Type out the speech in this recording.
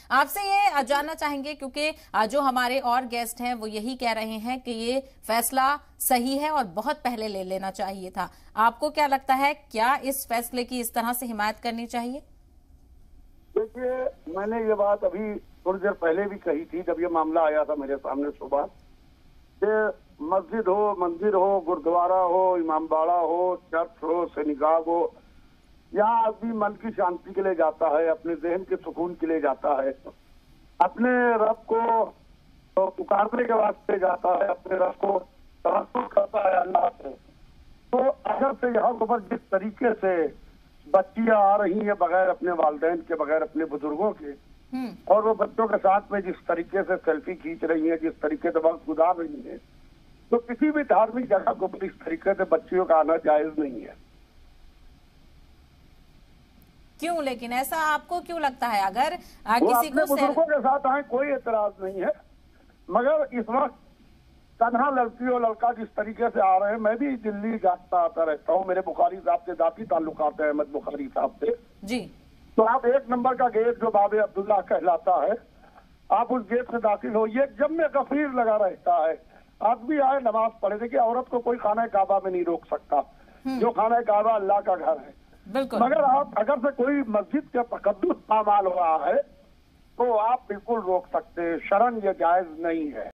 आपसे ये जानना चाहेंगे क्योंकि जो हमारे और गेस्ट हैं वो यही कह रहे हैं कि ये फैसला सही है और बहुत पहले ले लेना चाहिए था। आपको क्या लगता है, क्या इस फैसले की इस तरह से हिमायत करनी चाहिए? देखिए, मैंने ये बात अभी थोड़ी देर पहले भी कही थी जब ये मामला आया था मेरे सामने सुबह, कि मस्जिद हो, मंदिर हो, गुरुद्वारा हो, इमामबाड़ा हो, चर्च हो, सिनेगाग हो, यहाँ आदमी मन की शांति के लिए जाता है, अपने जहन के सुकून के लिए जाता है, अपने रब को पुकारने के वास्ते जाता है, अपने रब को तवज्जुह करता है अल्लाह से। तो अगर से यहाँ पर जिस तरीके से बच्चियां आ रही हैं बगैर अपने वालिदैन के, बगैर अपने बुजुर्गों के, और वो बच्चों के साथ में जिस तरीके से सेल्फी खींच रही हैं, जिस तरीके से वक्त गुजार रही हैं, तो किसी भी धार्मिक जगह को इस तरीके से बच्चियों का आना जायज नहीं है। क्यों? लेकिन ऐसा आपको क्यों लगता है? अगर वो किसी अपने को बुजुर्गों के साथ आए, कोई एतराज नहीं है, मगर इस वक्त तन्हा लड़की और लड़का जिस तरीके से आ रहे हैं, मैं भी दिल्ली जाता आता रहता हूँ, मेरे बुखारी साहब से जाती ताल्लुकात है, अहमद बुखारी साहब से जी। तो आप 1 नंबर का गेट जो बाबे अब्दुल्ला कहलाता है, आप उस गेट से दाखिल हो, ये जम्मे गफीर लगा रहता है, आदमी आए नमाज पढ़े। देखिए, औरत को कोई खाना काबा में नहीं रोक सकता, जो खाना काबा अल्लाह का घर है। बिल्कुल। मगर आप अगर से कोई मस्जिद के तकद्दुस पामाल हुआ है तो आप बिल्कुल रोक सकते हैं, शरन ये जायज नहीं है।